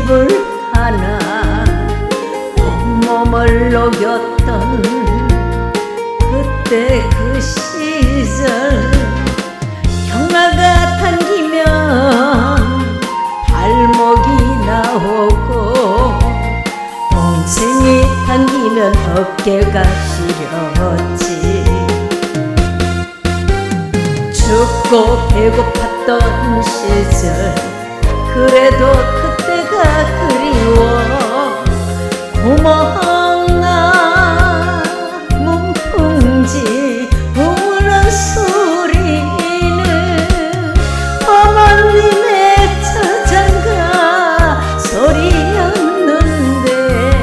소미불 하나 온몸을 녹였던 그때 그 시절 경마가 당기면 발목이 나오고 동생이 당기면 어깨가 시렸지. 춥고 배고팠던 시절 그래도 그때가 그리워. 고마웠나 문풍지 우는 소리는 어머님의 저장가 소리였는데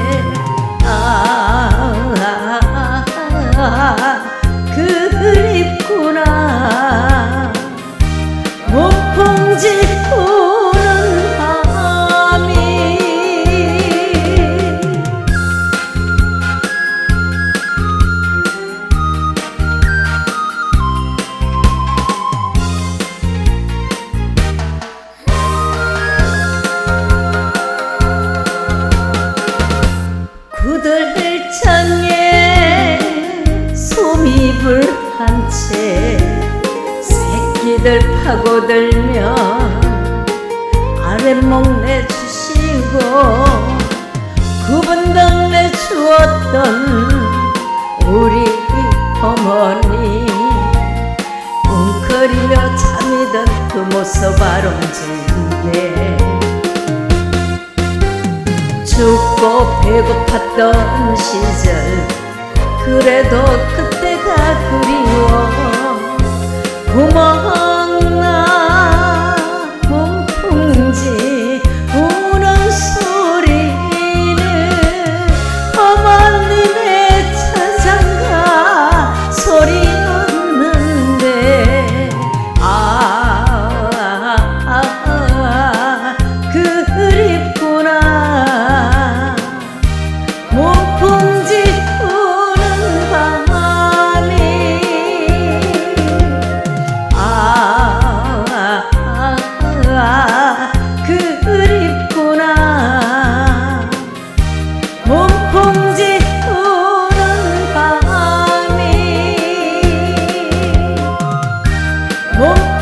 그립구나. 문풍지 우는 밤이 구들창에 소미불 한 채 새끼들 파고들면 아랫목 내주시고 구분당 내주었던 우리 어머니 웅크리며 잠이던 그 모습 아름진데 춥고 배고팠던 시절 그래도 그때가 그리워. 고마웠나 문풍지 우는 소리는 어머님의 저장가 소리였는데 그립구나. 문풍지 우는 밤이 그립구나. 문풍지 우는 밤이